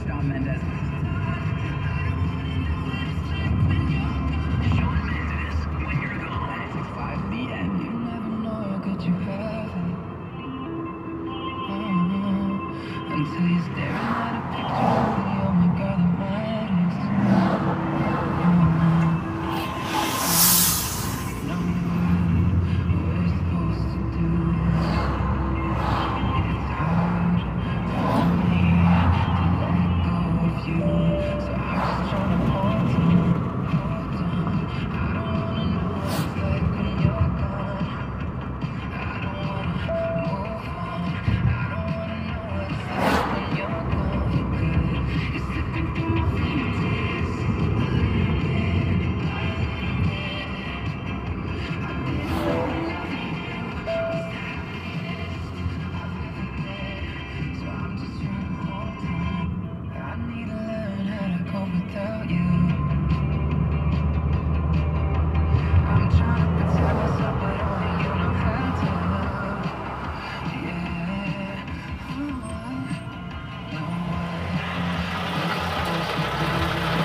Shawn Mendes. When you're gone. 96.5 The End. You never know how good you have it. Until you're staring at a picture of the oh my god, the matters. No, what we're supposed to do. It's hard for me to let go of you. So I'm just trying to hold on. I don't wanna know what it's like when you're gone. I don't wanna move on. I don't wanna know what it's like when you're gone for good. You're slipping through my fingers a little bit. I didn't know loving you was happiness I've ever been. So I'm just trying to hold on. I need to learn how to cope without you. I'm trying to protect myself, but only you know how to. Yeah. No, what we're supposed to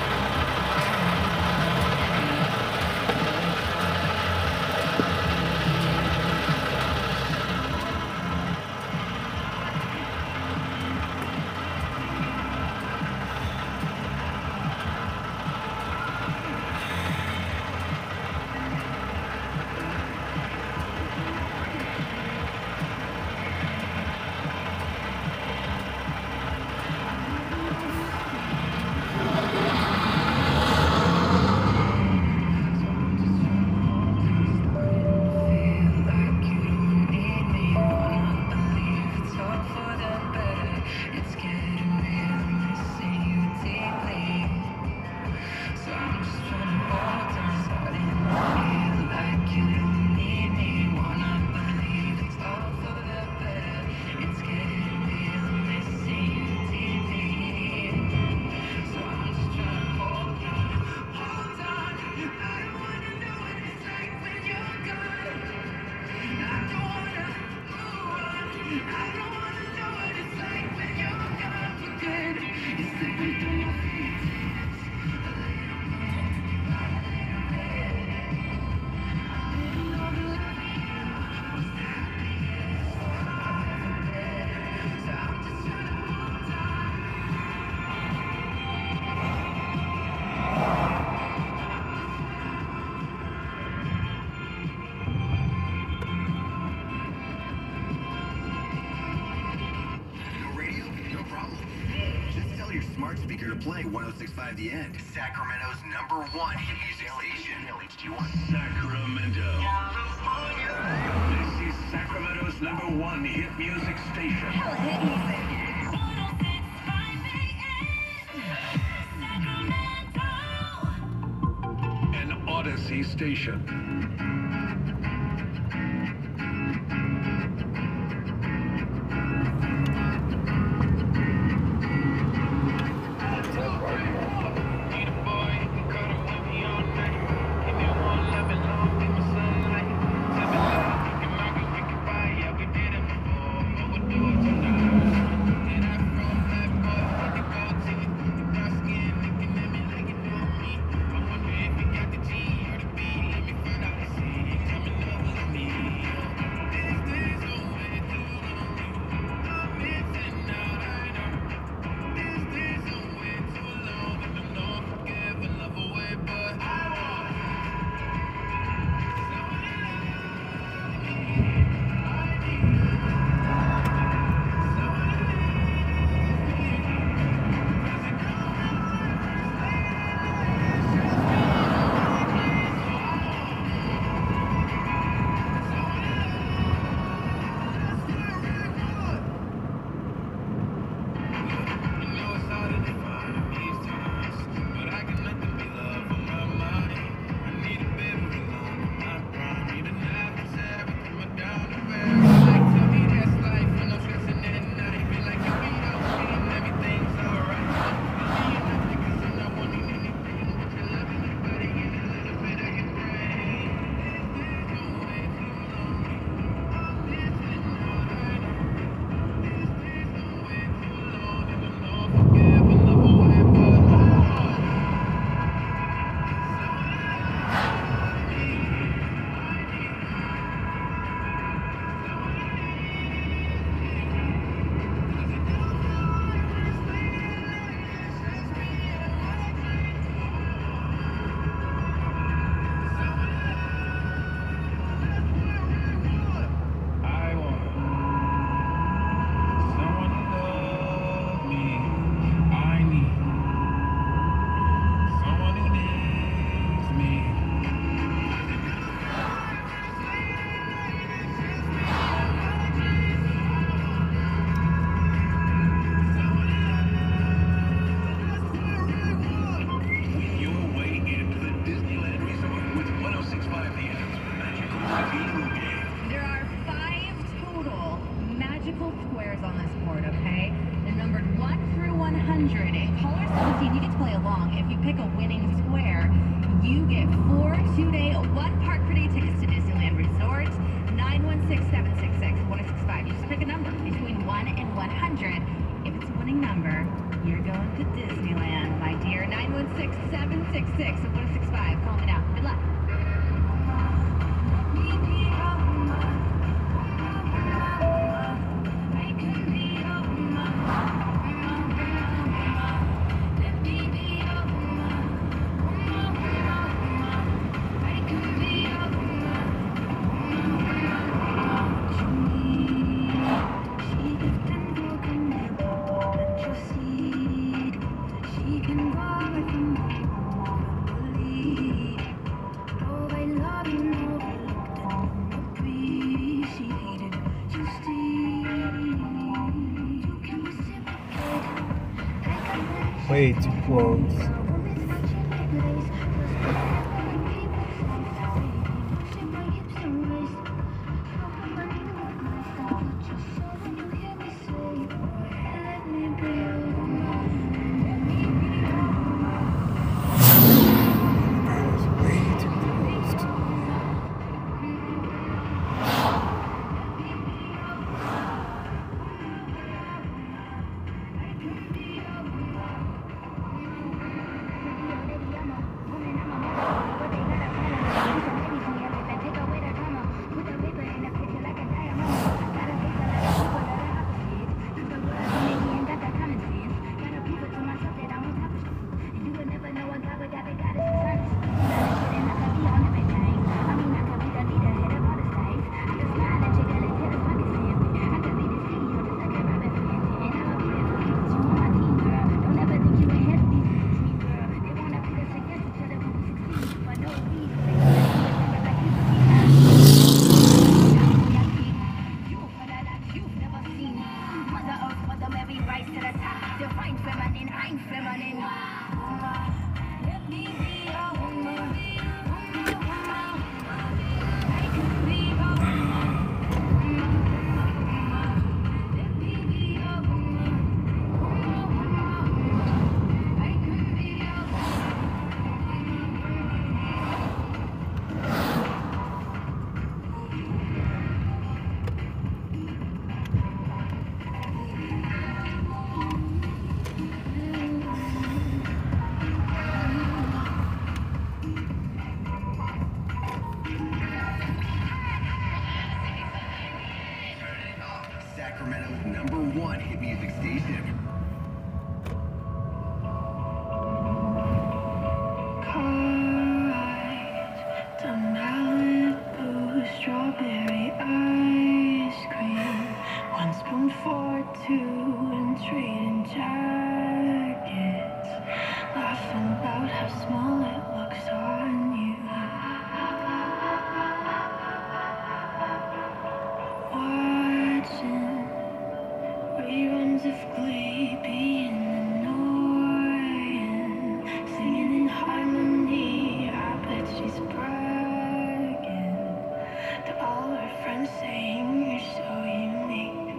smart speaker to play 106.5 The End, Sacramento's #1 hit music station. Sacramento. This is Sacramento's #1 hit music station. Hit music. An Odyssey station. caller 17, you get to play along. If you pick a winning square, you get 4 two-day, 1 park per day tickets to Disneyland Resort. 916-766-1065. You just pick a number between 1 and 100. If it's a winning number, you're going to Disneyland, my dear. 916-766-1065. Call me now. Good luck. Way too close. Sacramento's #1 hit music station. Strawberry ice cream, 1 spoon for 2 and trading jackets, laughing about how small it looks on you. Watching reruns of Glee, being annoying, singing in harmony. I bet she's bragging to all her friends, saying you're so unique.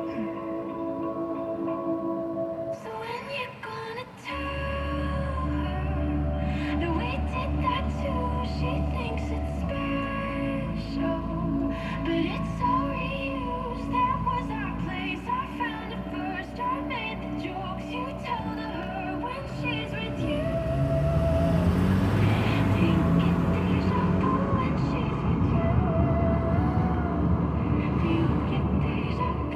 So when you're gonna tell her that we did that too, she thinks it's special, but it's all reused. That was our place, I found it first. I made the jokes you tell to her when she's with you. Think it's deja vu when she's with you. You get deja vu.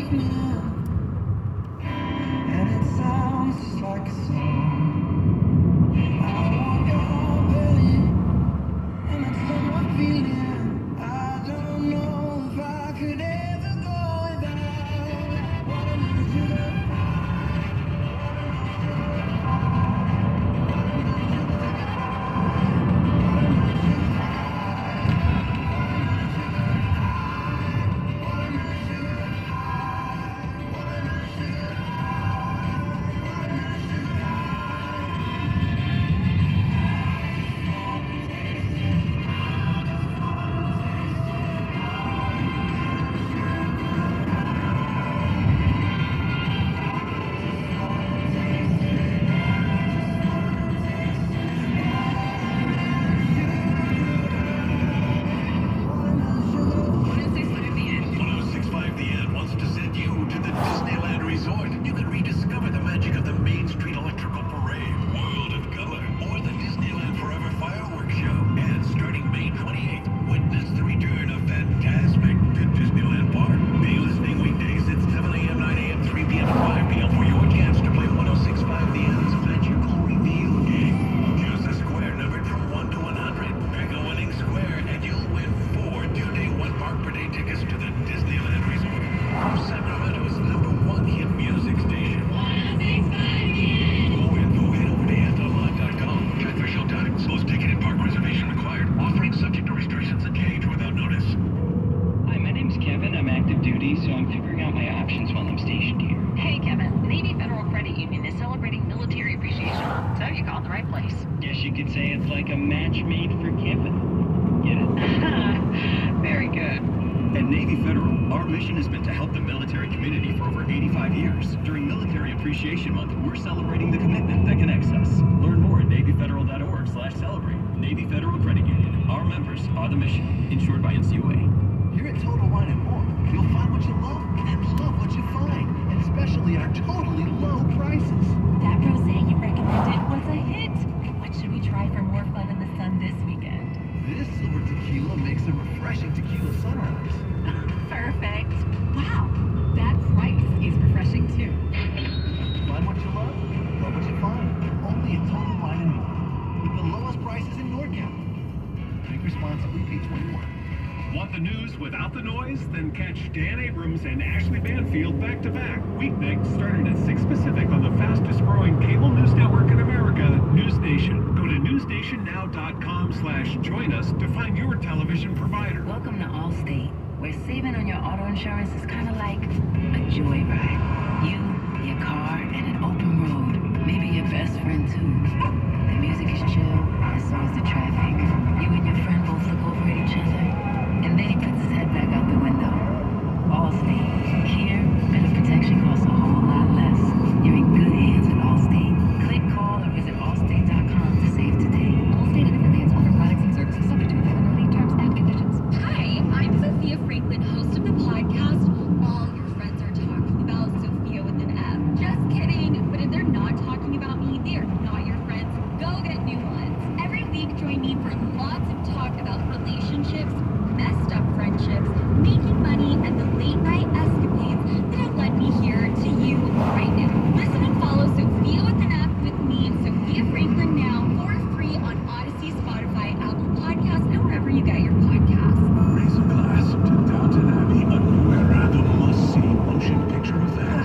evening, and it sounds just like a song. I want your heart, baby, and that's how I'm feeling. I don't know if I could ever go without wanting you to. Appreciation Month, we're celebrating the commitment that connects us. Learn more at NavyFederal.org/celebrate. Navy Federal Credit Union. Our members are the mission. Insured by NCUA. Here at Total Wine & More, you'll find what you love and love what you find. And especially our totally low prices. That rosé you recommended was a hit. What should we try for more fun in the sun this weekend? This silver tequila makes a refreshing tequila sunrise. Perfect. Wow, that price is refreshing too. Find what you love what you find. Only at Total Wine & More. With the lowest prices in NorCal. Drink responsibly, P21. Want the news without the noise? Then catch Dan Abrams and Ashley Banfield back-to-back. Weeknights starting at 6 Pacific on the fastest-growing cable news network in America, News Nation. Go to newsnation.now.com/join us to find your television provider. Welcome to Allstate, where saving on your auto insurance is kind of like a joyride. You, your car, and an open road. Maybe your best friend, too. The music is chill, and so is the traffic. You and your friend both look over at each other, and then he puts his head back out the window. Allstate. Here, better protection costs a whole lot less. You're in good hands with Allstate. Click, call, or visit allstate.com to save today. Allstate and affiliates offer products and services subject to availability, terms, and conditions. Hi, I'm Sophia Franklin, host of the podcast All Your Friends Are Talking About Sophia with an F. Just kidding, but if they're not talking about me, they are not your friends. Go get new ones. Every week, join me for lots of talk about relationships, messed up friendships, making money, and the late night escapades that have led me here to you right now. Listen and follow Sophia with an F with me, Sophia Franklin, now for free on Odyssey, Spotify, Apple Podcasts, and wherever you get your podcasts. Raise a glass to Downton Abbey, a new era, the must-see motion picture event.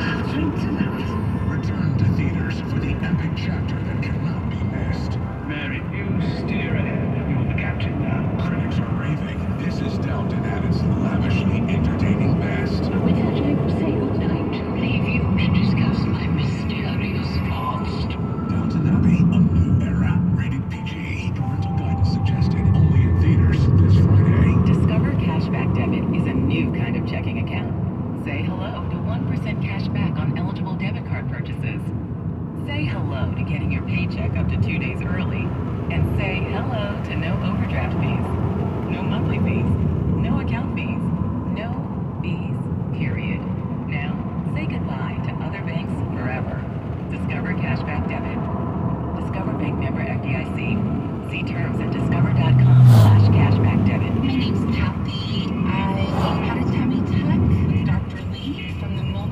Return to theaters for the epic chapter that cannot be missed. Mary, you steer ahead. You're the captain now. Critics are raving. This is Downton at its lavishly entertaining best. With that, I will say goodnight and leave you to discuss my mysterious past. Downton Abbey, a new era. Rated PG. Parental guidance suggested. Only in theaters this Friday. Discover Cashback Debit is a new kind of checking account. Say hello to 1% cash back on eligible debit card purchases. Say hello to getting your paycheck up to 2 days early. And say hello to no overdraft fees, no monthly fees, no account fees, no fees, period. Now, say goodbye to other banks forever. Discover Cashback Debit. Discover Bank member FDIC. See terms at discover.com/cashbackdebit. My name's Kathy. I had a tummy tuck with Dr. Lee from the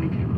22.